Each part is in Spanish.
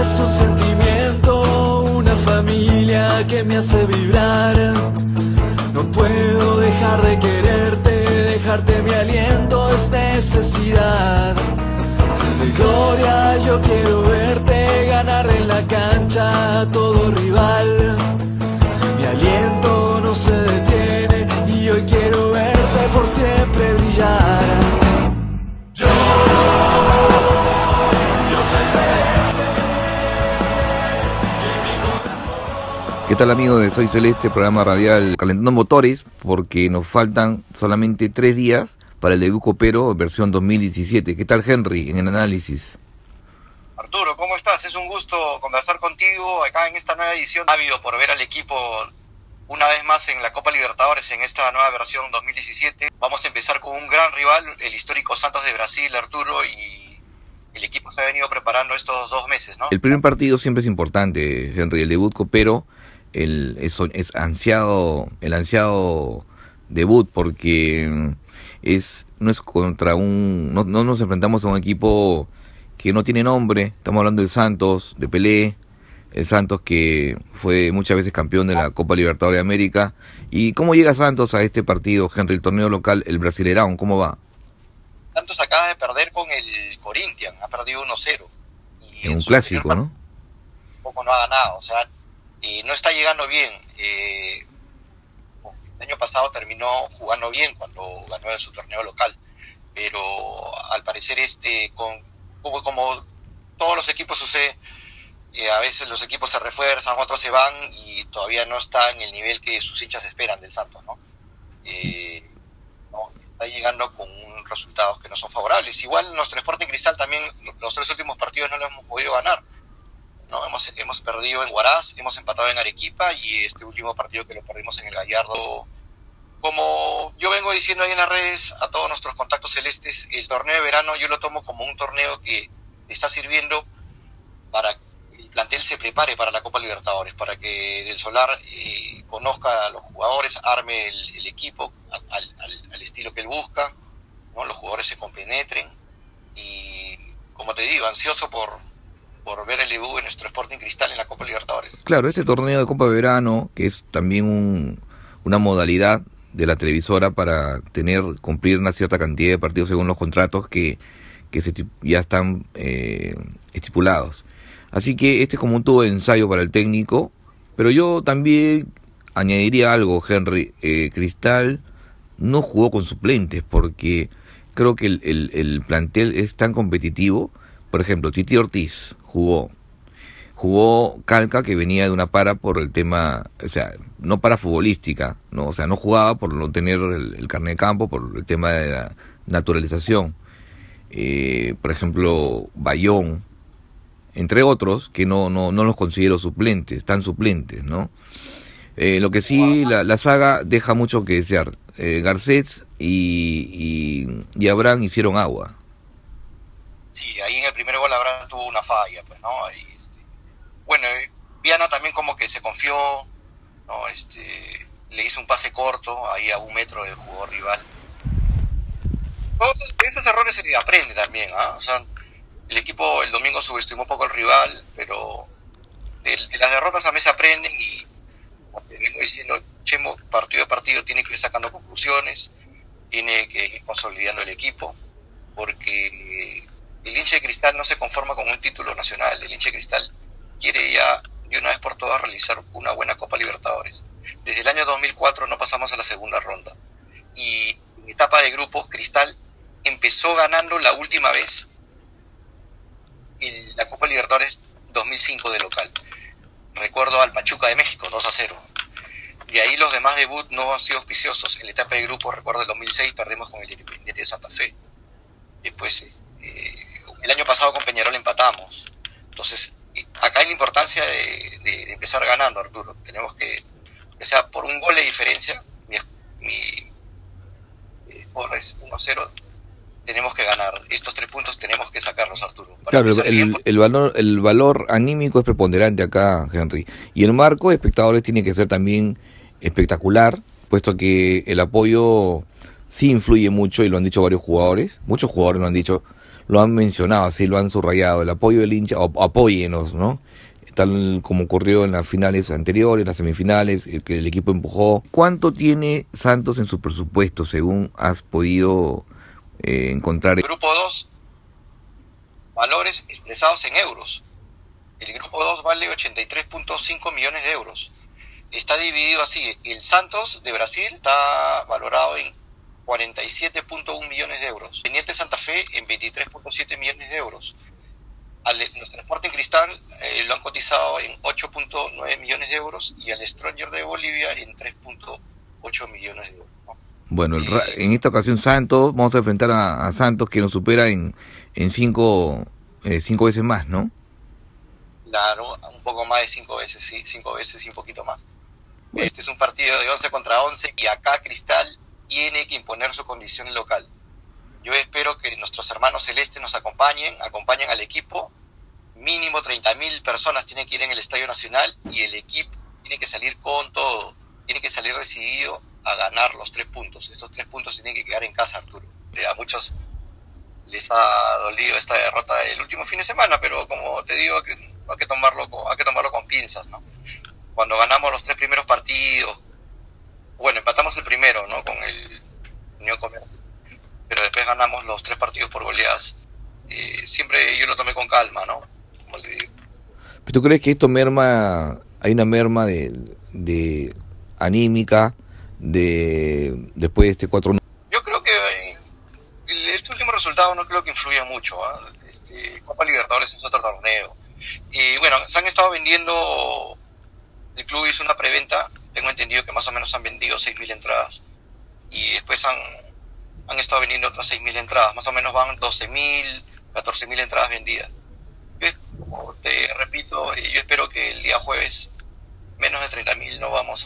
es un sentimiento, una familia que me hace vibrar. No puedo dejar de quererte, dejarte mi aliento es necesidad. De gloria yo quiero verte, ganar en la cancha a todo rival. Mi aliento no se detiene y hoy quiero verte por siempre brillar. Yo soy celeste. ¿Qué tal, amigos de Soy Celeste, programa radial calentando motores? Porque nos faltan solamente 3 días para el debut copero versión 2017. ¿Qué tal, Henry, en el análisis? Arturo, ¿cómo estás? Es un gusto conversar contigo acá en esta nueva edición. Ávido por ver al equipo una vez más en la Copa Libertadores en esta nueva versión 2017. Vamos a empezar con un gran rival, el histórico Santos de Brasil, Arturo, y el equipo se ha venido preparando estos 2 meses, ¿no? El primer partido siempre es importante, Henry, el debut copero, el ansiado debut, porque no es contra no nos enfrentamos a un equipo que no tiene nombre. Estamos hablando del Santos, de Pelé, el Santos que fue muchas veces campeón de la Copa Libertadores de América. ¿Y cómo llega Santos a este partido, Henry, el torneo local, el Brasileirão? ¿Cómo va? Santos acaba de perder con el Corinthians, ha perdido 1-0. En un clásico, ¿no? Poco no ha ganado, o sea, no está llegando bien. El año pasado terminó jugando bien cuando ganó en su torneo local, pero al parecer como todos los equipos sucede, a veces los equipos se refuerzan, otros se van y todavía no está en el nivel que sus hinchas esperan del Santos, ¿no? No está llegando con resultados que no son favorables. Igual nuestro Sporting Cristal también, los 3 últimos partidos no los hemos podido ganar, ¿no? Hemos perdido en Huaraz, hemos empatado en Arequipa y este último partido que lo perdimos en el Gallardo. Como yo vengo diciendo ahí en las redes a todos nuestros contactos celestes, el torneo de verano yo lo tomo como un torneo que está sirviendo para que el plantel se prepare para la Copa Libertadores, para que Del Solar conozca a los jugadores, arme el equipo al estilo que él busca, ¿no? Los jugadores se compenetren y, como te digo, ansioso por ver el debut de nuestro Sporting Cristal en la Copa Libertadores. Claro, este torneo de Copa de Verano, que es también una modalidad de la televisora para cumplir una cierta cantidad de partidos según los contratos que ya están estipulados. Así que este es como un tubo de ensayo para el técnico, pero yo también añadiría algo, Henry. Cristal no jugó con suplentes porque creo que el plantel es tan competitivo. Por ejemplo, Titi Ortiz jugó Calca, que venía de una para por el tema, o sea, no para futbolística, ¿no? O sea, no jugaba por no tener el carnet de campo, por el tema de la naturalización. Por ejemplo, Bayón, entre otros, que no los considero suplentes, tan suplentes, ¿no? Lo que sí, la saga deja mucho que desear. Garcés y Abraham hicieron agua. Sí, ahí en el primer gol Abraham tuvo una falla, pues, ¿no? Ahí, bueno, Viana también como que se confió, ¿no? Le hizo un pase corto ahí a 1 metro del jugador rival. De esos errores se aprende también, ¿ah? O sea, el equipo el domingo subestimó un poco al rival, pero de las derrotas también se aprenden y, como te vengo diciendo, Chemo partido a partido tiene que ir sacando conclusiones, tiene que ir consolidando el equipo, porque el hincha de Cristal no se conforma con un título nacional. El hincha de Cristal quiere ya de una vez por todas realizar una buena Copa Libertadores. Desde el año 2004 no pasamos a la segunda ronda. Y en etapa de grupos, Cristal empezó ganando la última vez en la Copa Libertadores 2005 de local. Recuerdo al Pachuca de México, 2-0. De ahí los demás debut no han sido auspiciosos. En la etapa de grupos, recuerdo el 2006, perdimos con el Independiente de Santa Fe. Después, el año pasado con Peñarol empatamos. Entonces, acá hay la importancia de empezar ganando, Arturo. Tenemos que sea por un gol de diferencia, mi score es 1-0, tenemos que ganar. Estos 3 puntos tenemos que sacarlos, Arturo. Claro, el valor anímico es preponderante acá, Henry. Y el marco de espectadores tiene que ser también espectacular, puesto que el apoyo sí influye mucho, y lo han dicho varios jugadores. Muchos jugadores lo han dicho. lo han mencionado, así lo han subrayado, el apoyo del hincha, o apóyenos, ¿no? Tal como ocurrió en las finales anteriores, las semifinales, que el equipo empujó. ¿Cuánto tiene Santos en su presupuesto, según has podido encontrar? Grupo 2, valores expresados en euros. El grupo 2 vale 83.5 millones de euros. Está dividido así. El Santos de Brasil está valorado en 47.1 millones de euros. Independiente Santa Fe en 23.7 millones de euros. Nuestro Sporting Cristal lo han cotizado en 8.9 millones de euros y al Stronger de Bolivia en 3.8 millones de euros, ¿no? Bueno, en esta ocasión Santos, vamos a enfrentar a Santos, que nos supera en cinco veces más, ¿no? Claro, un poco más de 5 veces, sí, 5 veces y un poquito más. Bueno. Este es un partido de 11 contra 11 y acá Cristal tiene que imponer su condición local. Yo espero que nuestros hermanos celestes nos acompañen al equipo. Mínimo 30.000 personas tienen que ir en el Estadio Nacional y el equipo tiene que salir con todo. Tiene que salir decidido a ganar los 3 puntos. Estos 3 puntos tienen que quedar en casa, Arturo. A muchos les ha dolido esta derrota del último fin de semana, pero como te digo, hay que tomarlo con pinzas, ¿no? Cuando ganamos los 3 primeros partidos, bueno, empatamos el primero, ¿no? Con el Unión Comercio, pero después ganamos los 3 partidos por goleadas. Siempre yo lo tomé con calma, ¿no? Como le digo. ¿Tú crees que esto hay una merma de anímica después de este 4-1? Yo creo que este último resultado no creo que influya mucho, ¿eh? Copa Libertadores es otro torneo. Y bueno, se han estado vendiendo, el club hizo una preventa, tengo entendido que más o menos han vendido 6.000 entradas y después han estado vendiendo otras 6.000 entradas, más o menos van 12.000, 14.000 entradas vendidas. Como te repito, yo espero que el día jueves menos de 30.000 no vamos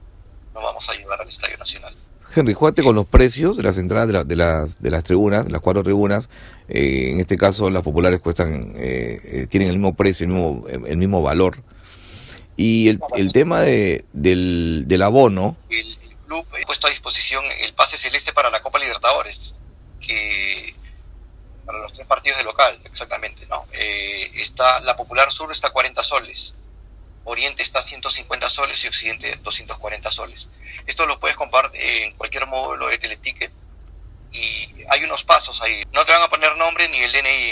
a llevar al Estadio Nacional. Henry, jugate con los precios de las entradas de las tribunas, de las 4 tribunas. En este caso las populares tienen el mismo precio, el mismo valor. Y el tema del abono. El club ha puesto a disposición el pase celeste para la Copa Libertadores, que para los 3 partidos de local, exactamente, ¿no? La Popular Sur está a 40 soles, Oriente está a 150 soles y Occidente 240 soles. Esto lo puedes comprar en cualquier módulo de Teleticket y hay unos pasos ahí. No te van a poner nombre ni el DNI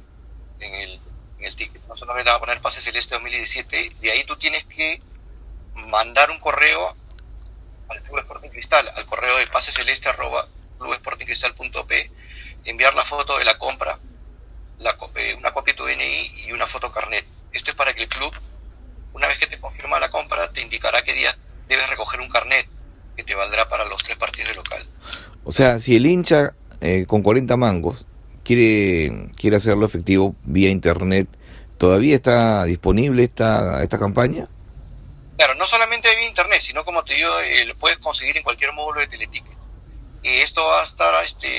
en el ticket, no solamente van a poner pase celeste 2017. De ahí tú tienes que mandar un correo al Club Sporting Cristal, al correo de paseceleste@clubesportingcristal.p, enviar la foto de la compra, una copia de tu DNI y una foto carnet. Esto es para que el club, una vez que te confirma la compra, te indicará qué día debes recoger un carnet que te valdrá para los 3 partidos de local. O sea, si el hincha con 40 mangos quiere hacerlo efectivo vía internet, ¿todavía está disponible esta campaña? Claro, no solamente vía internet, sino como te digo, lo puedes conseguir en cualquier módulo de Teleticket. Esto va a estar,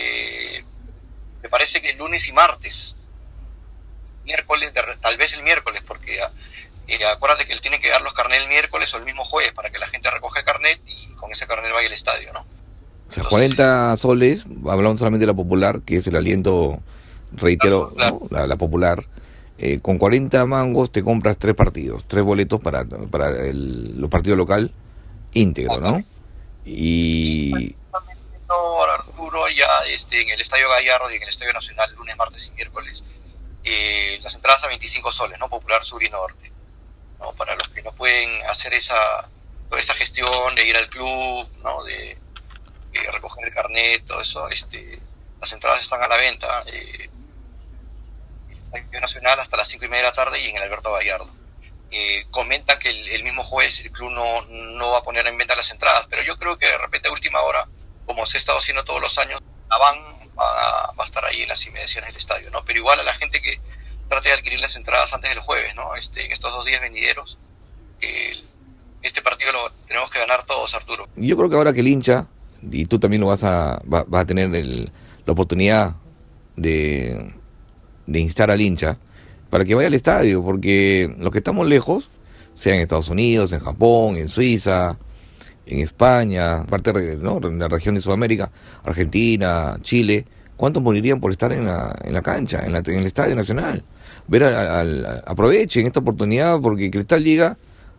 me parece que el lunes y martes, miércoles, tal vez el miércoles, porque acuérdate que él tiene que dar los carnets el miércoles o el mismo jueves para que la gente recoja el carnet y con ese carnet vaya al estadio, ¿no? O sea, 40 soles, hablamos solamente de la popular, que es el aliento, reitero, ¿no? La popular. Con 40 mangos te compras 3 partidos, 3 boletos para los partidos local íntegro, ¿no? Y Arturo, ya en el Estadio Gallardo y en el Estadio Nacional, lunes, martes y miércoles, las entradas a 25 soles, ¿no? Popular Sur y Norte, ¿no? Para los que no pueden hacer toda esa gestión de ir al club, ¿no? De recoger el carnet, todo eso, las entradas están a la venta en el Estadio Nacional hasta las 5:30 de la tarde y en el Alberto Gallardo. Comentan que el mismo jueves el club no va a poner en venta las entradas, pero yo creo que de repente a última hora, como se ha estado haciendo todos los años, la van va a estar ahí en las inmediaciones del estadio, ¿no? Pero igual a la gente que trate de adquirir las entradas antes del jueves, ¿no? En estos 2 días venideros, este partido lo tenemos que ganar todos, Arturo. Yo creo que ahora que el hincha, y tú también vas a tener la oportunidad de instar al hincha para que vaya al estadio, porque los que estamos lejos, sea en Estados Unidos, en Japón, en Suiza, en España, parte, ¿no?, en la región de Sudamérica, Argentina, Chile, ¿Cuántos morirían por estar en la cancha, en el Estadio Nacional? Aprovechen esta oportunidad porque Cristal llega,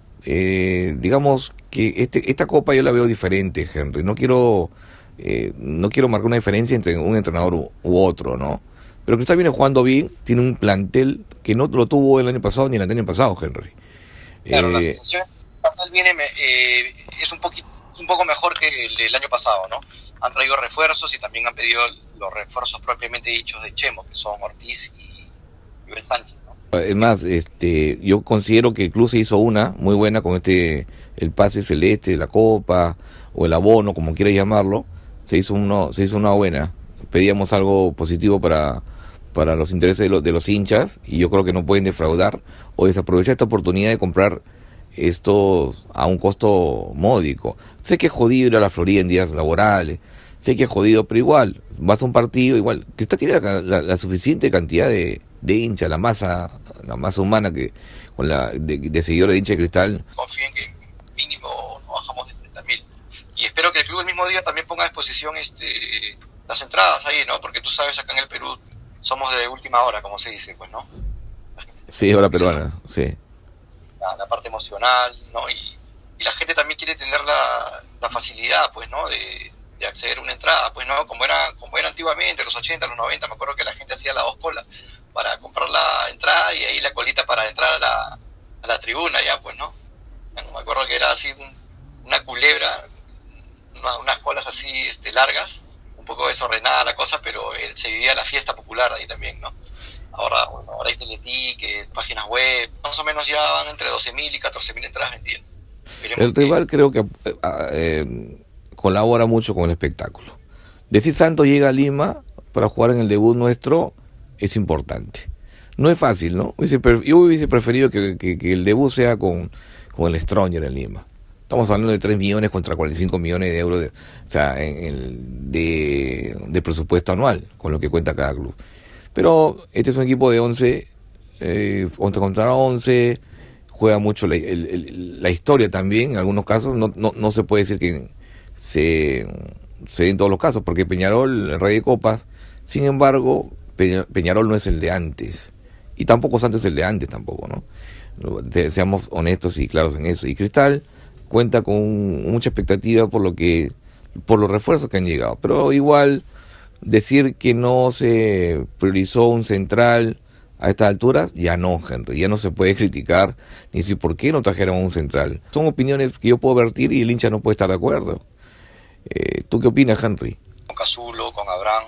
digamos que esta copa yo la veo diferente, Henry. No quiero marcar una diferencia entre un entrenador u otro, ¿no? Pero Cristal viene jugando bien, tiene un plantel que no lo tuvo el año pasado ni el año pasado, Henry. Claro, la sensación viene es un poco mejor que el año pasado, ¿no? Han traído refuerzos y también han pedido los refuerzos propiamente dichos de Chemo, que son Ortiz y Joel Sánchez, ¿no? Es más, yo considero que el club se hizo una muy buena con el pase celeste de la copa o el abono, como quieras llamarlo. Se hizo una buena. Pedíamos algo positivo para los intereses de los hinchas y yo creo que no pueden defraudar o desaprovechar esta oportunidad de comprar estos a un costo módico. Sé que es jodido ir a la Florida en días laborales, sé que es jodido, pero igual, vas a un partido, igual, que tiene la suficiente cantidad de hinchas, la masa humana de seguidores de hincha de Cristal. Confíen que mínimo no bajamos de 30.000. Y espero que el club el mismo día también ponga a disposición las entradas ahí, ¿no? Porque tú sabes, acá en el Perú somos de última hora, como se dice, pues, ¿no? Sí, hora peruana, sí. La parte emocional, ¿no? Y la gente también quiere tener la facilidad, pues, ¿no? De acceder a una entrada, pues, ¿no? Como era antiguamente, los 80, los 90, me acuerdo que la gente hacía las 2 colas para comprar la entrada y ahí la colita para entrar a la tribuna, ya, pues, ¿no? Me acuerdo que era así una culebra, unas colas así largas, un poco desordenada la cosa, pero se vivía la fiesta popular ahí también, ¿no? Ahora hay Teleticket, páginas web, más o menos ya van entre 12.000 y 14.000 entradas vendidas. El rival creo que colabora mucho con el espectáculo. Decir Santos llega a Lima para jugar en el debut nuestro es importante. No es fácil, ¿no? Yo hubiese preferido que el debut sea con el Stronger en Lima. Estamos hablando de 3 millones contra 45 millones de euros de presupuesto anual, con lo que cuenta cada club. Pero este es un equipo de 11 contra 11, juega mucho la historia también, en algunos casos, no se puede decir que se den todos los casos, porque Peñarol, el Rey de Copas, sin embargo, Peñarol no es el de antes, y tampoco Santos es el de antes tampoco, ¿no? Seamos honestos y claros en eso. Y Cristal cuenta con mucha expectativa por los refuerzos que han llegado, pero igual decir que no se priorizó un central a estas alturas, ya no, Henry, ya no se puede criticar ni decir por qué no trajeron un central. Son opiniones que yo puedo vertir y el hincha no puede estar de acuerdo. ¿Tú qué opinas, Henry? Con Cazulo, con Abraham,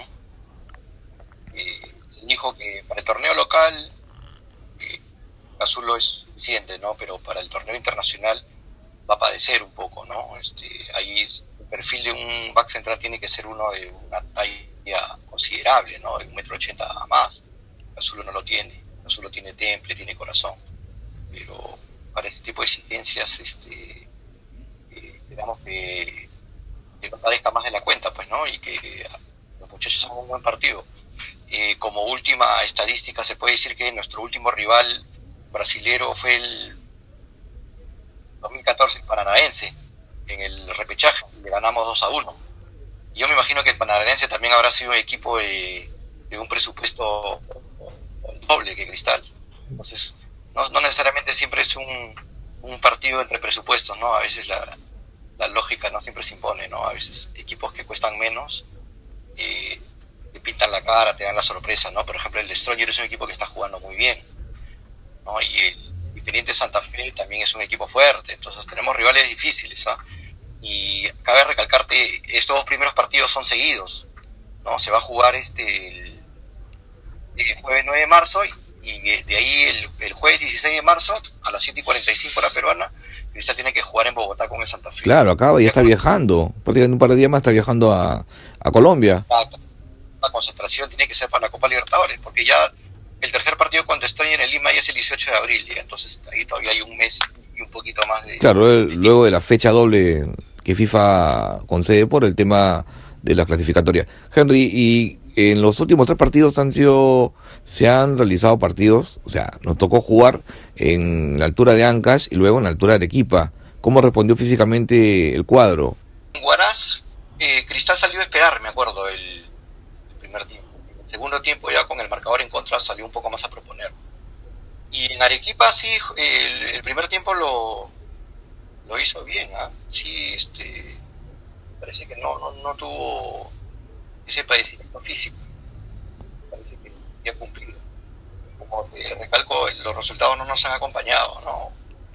se dijo que para el torneo local Cazulo es suficiente, ¿no? Pero para el torneo internacional va a padecer un poco, ¿no? Ahí el perfil de un back central tiene que ser uno de una talla considerable, ¿no? De 1,80 m a más. Cazulo no lo tiene. Cazulo tiene temple, tiene corazón. Pero para este tipo de exigencias, digamos que no padezca más de la cuenta, pues, ¿no? Y que los muchachos hagan un buen partido. Como última estadística, se puede decir que nuestro último rival brasilero fue el 2014, el Paranaense, en el repechaje, le ganamos 2-1. Yo me imagino que el Paranaense también habrá sido un equipo de un presupuesto doble que Cristal. Entonces, no necesariamente siempre es un partido entre presupuestos, ¿no? A veces la lógica no siempre se impone, ¿no? A veces equipos que cuestan menos te pintan la cara, te dan la sorpresa, ¿no? Por ejemplo, el Destroyer es un equipo que está jugando muy bien, ¿no? Y el Independiente Santa Fe también es un equipo fuerte, entonces tenemos rivales difíciles, ¿ah? Y cabe recalcarte, estos 2 primeros partidos son seguidos, ¿no? Se va a jugar el jueves 9 de marzo y de ahí el jueves 16 de marzo a las 7:45 hora peruana, Cristal tiene que jugar en Bogotá con el Santa Fe. Claro, acaba, ya está viajando, prácticamente un par de días más está viajando a Colombia. La concentración tiene que ser para la Copa Libertadores, porque ya el tercer partido cuando estoy en el Lima ya es el 18 de abril, ¿ya? Entonces ahí todavía hay un mes y un poquito más de... Claro, luego de la fecha doble que FIFA concede por el tema de la clasificatoria. Henry, y en los últimos 3 partidos se han realizado partidos, o sea, nos tocó jugar en la altura de Ancash y luego en la altura de Arequipa. ¿Cómo respondió físicamente el cuadro? En Huaraz, Cristal salió a esperar, me acuerdo, el primer tiempo. En el segundo tiempo ya con el marcador en contra salió un poco más a proponer. Y en Arequipa sí, el primer tiempo lo hizo bien, ¿eh? Sí, parece que no tuvo ese padecimiento físico, parece que ya cumplido. Como te recalco, los resultados no nos han acompañado, ¿no?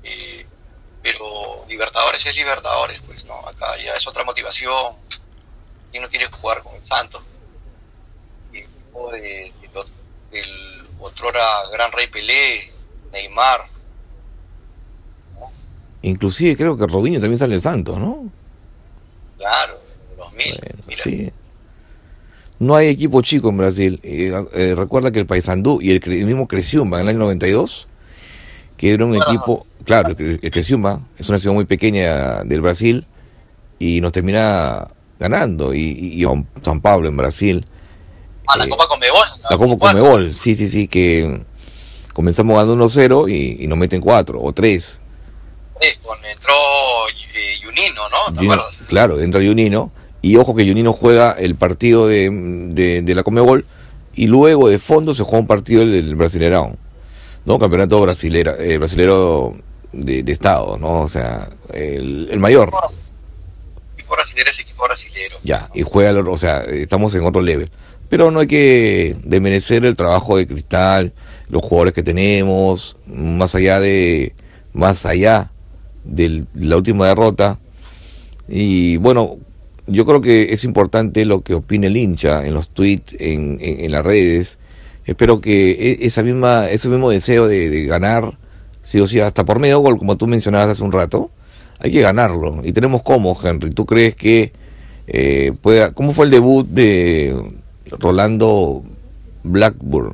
Pero Libertadores es Libertadores, pues, ¿no? Acá ya es otra motivación. ¿Quién no quiere jugar con el Santos? Y el equipo del otrora Gran Rey Pelé, Neymar, ¿no? Inclusive creo que Robinho también sale el Santos, ¿no? Claro, en el 2000. Bueno, Mira. sí. No hay equipo chico en Brasil. Recuerda que el Paysandú y el mismo Criciúma en el año 92, que era un equipo, claro, el Criciúma es una ciudad muy pequeña del Brasil y nos termina ganando. Y San Pablo en Brasil. La Copa Conmebol. La Copa Conmebol, sí, que comenzamos ganando 1-0 y nos meten 4 o 3. Entró Juninho, ¿no? ¿Te acuerdas? Claro, entra Juninho. Y ojo que Juninho juega el partido de la Conmebol y luego de fondo se juega un partido del Brasileirão, ¿no? Campeonato brasilero de estado, ¿no? O sea, el mayor. Equipo brasilero es equipo brasilero. Ya, y juega, o sea, estamos en otro level. Pero no hay que desmerecer el trabajo de Cristal, los jugadores que tenemos, más allá de la última derrota. Y bueno, yo creo que es importante lo que opine el hincha en los tweets, en las redes. Espero que ese mismo deseo de ganar, sí o sí, hasta por medio gol, como tú mencionabas hace un rato, hay que ganarlo. Y tenemos cómo, Henry. ¿Tú crees que cómo fue el debut de Rolando Blackburn?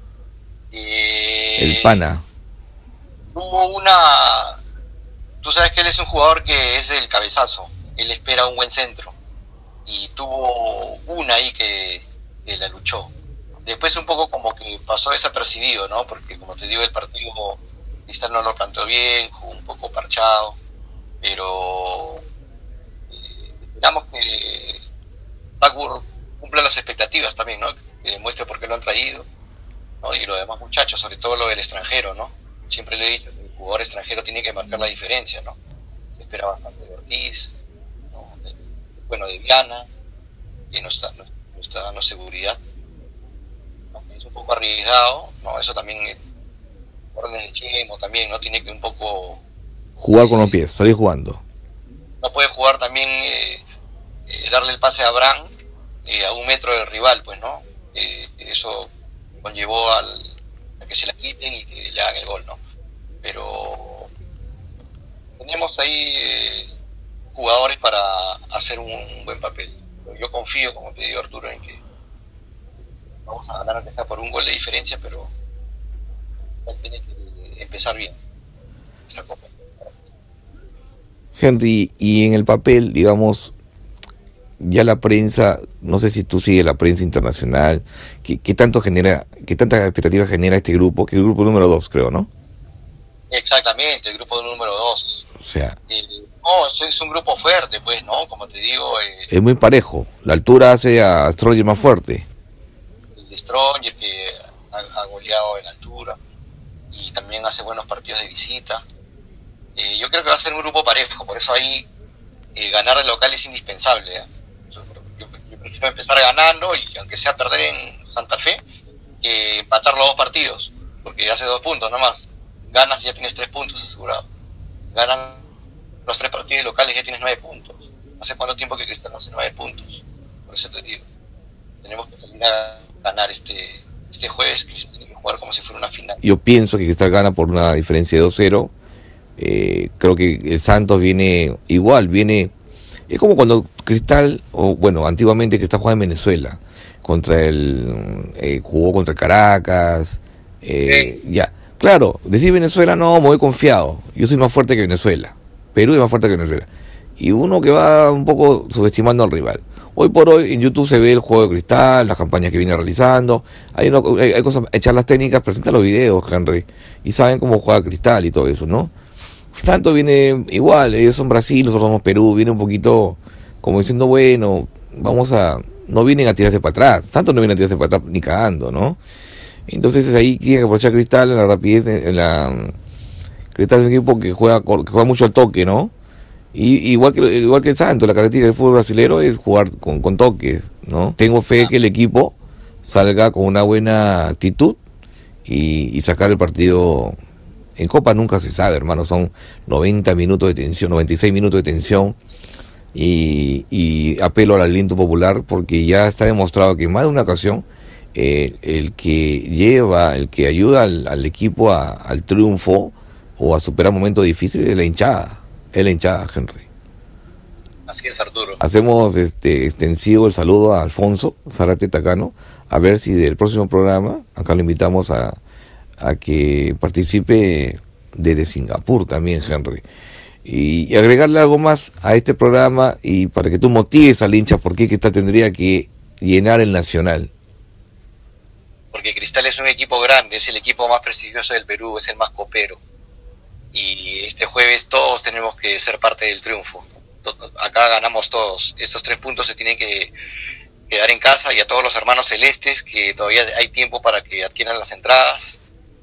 El pana. Hubo tú sabes que él es un jugador que es el cabezazo. Él espera un buen centro. Y tuvo una ahí que la luchó. Después un poco como que pasó desapercibido, ¿no? Porque como te digo, el partido Cristal no lo planteó bien, jugó un poco parchado, pero esperamos que Blackburn cumpla las expectativas también, ¿no? Que demuestre por qué lo han traído, ¿no? Y los demás muchachos, sobre todo lo del extranjero, ¿no? Siempre le he dicho que el jugador extranjero tiene que marcar la diferencia, ¿no? Se espera bastante de Ortiz, ¿no? Bueno, de Viana, que no está dando seguridad, ¿no? Es un poco arriesgado, ¿no? Eso también, órdenes de Chemo también, ¿no? Tiene que un poco jugar con los pies, salir jugando. No puede jugar también, darle el pase a Abraham a 1 metro del rival, pues, ¿no? Eso conllevó a que se la quiten y que le hagan el gol, ¿no? Pero tenemos ahí jugadores para hacer un buen papel. Yo confío, como te digo, Arturo, en que vamos a ganar aunque sea por 1 gol de diferencia, pero tiene que empezar bien esta Copa. Henry, y en el papel, digamos, ya la prensa, no sé si tú sigues la prensa internacional, ¿qué tanta expectativa genera este grupo? Que es el grupo número 2, creo, ¿no? Exactamente, el grupo número 2. O sea, no, es un grupo fuerte, pues, ¿no? Como te digo, es muy parejo. La altura hace a Stronger más fuerte. El de Stronger, que ha goleado en altura y también hace buenos partidos de visita. Yo creo que va a ser un grupo parejo, por eso ahí ganar el local es indispensable, ¿eh? Yo prefiero empezar ganando y aunque sea perder en Santa Fe, empatar los 2 partidos, porque hace 2 puntos nomás. Ganas y ya tienes 3 puntos asegurados. Ganan los 3 partidos locales y ya tienes 9 puntos. ¿Hace cuánto tiempo que Cristal no hace 9 puntos? Por eso te digo, tenemos que salir a ganar este jueves, que se tiene que jugar como si fuera una final. Yo pienso que Cristal gana por una diferencia de 2-0. Creo que el Santos viene igual, es como cuando Cristal, o bueno, antiguamente Cristal jugaba en Venezuela, jugó contra el Caracas, ya, claro, decir Venezuela no, me voy confiado, yo soy más fuerte que Venezuela, Perú es más fuerte que Venezuela, y uno que va un poco subestimando al rival. Hoy por hoy en YouTube se ve el juego de Cristal, las campañas que viene realizando, hay cosas, charlas técnicas, presenta los videos, Henry, y saben cómo juega Cristal y todo eso, ¿no? Santos viene igual, ellos son Brasil, nosotros somos Perú, viene un poquito como diciendo, bueno, vamos a no vienen a tirarse para atrás. Santos no viene a tirarse para atrás ni cagando, ¿no? Entonces ahí tiene que aprovechar Cristal en la rapidez, Cristal es un equipo que juega mucho al toque, ¿no? Y igual que el Santos, la característica del fútbol brasileño es jugar con toques, ¿no? Tengo fe que el equipo salga con una buena actitud y sacar el partido. En Copa nunca se sabe, hermano, son 90 minutos de tensión, 96 minutos de tensión, y apelo al aliento popular, porque ya está demostrado que en más de una ocasión el que ayuda al equipo al triunfo o a superar momentos difíciles es la hinchada, Henry. Así es, Arturo. Hacemos extensivo el saludo a Alfonso Zárate Tacano, a ver si del próximo programa, acá lo invitamos a que participe desde Singapur también, Henry. Y agregarle algo más a este programa, y para que tú motives al hincha, ¿por qué Cristal tendría que llenar el Nacional? Porque Cristal es un equipo grande, es el equipo más prestigioso del Perú, es el más copero. Y este jueves todos tenemos que ser parte del triunfo. Acá ganamos todos. Estos 3 puntos se tienen que quedar en casa, y a todos los hermanos celestes que todavía hay tiempo para que adquieran las entradas.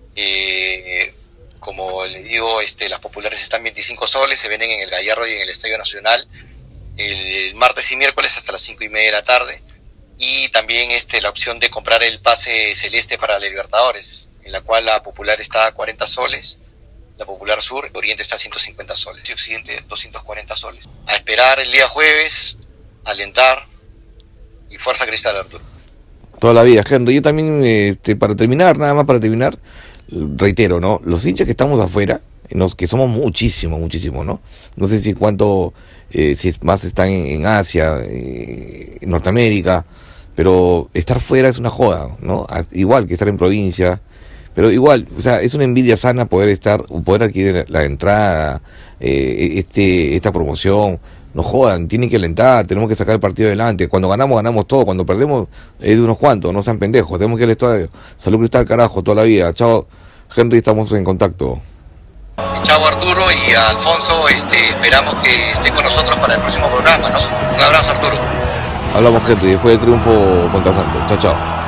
Como le digo, las populares están 25 soles, se venden en el Gallardo y en el Estadio Nacional el martes y miércoles hasta las 5:30 de la tarde, y también la opción de comprar el pase celeste para la Libertadores, en la cual la popular está a 40 soles, la popular sur, Oriente está a 150 soles y Occidente 240 soles. A esperar el día jueves, alentar, y fuerza Cristal, Arturo. Toda la vida, Henry. Yo también, nada más para terminar, reitero, ¿no? Los hinchas que estamos afuera, que somos muchísimos, ¿no? No sé si si más están en Asia, en Norteamérica, pero estar fuera es una joda, ¿no? Igual que estar en provincia, pero igual, o sea, es una envidia sana poder adquirir la entrada, esta promoción. No jodan, tienen que alentar, tenemos que sacar el partido adelante. Cuando ganamos todo, cuando perdemos es de unos cuantos, no sean pendejos, tenemos que ir al estadio. Salud Cristal, carajo, toda la vida. Chao, Henry, estamos en contacto. Chao, Arturo, y a Alfonso, esperamos que esté con nosotros para el próximo programa, ¿no? Un abrazo, Arturo. Hablamos, Henry, después del triunfo contra Santos. Chao, chao.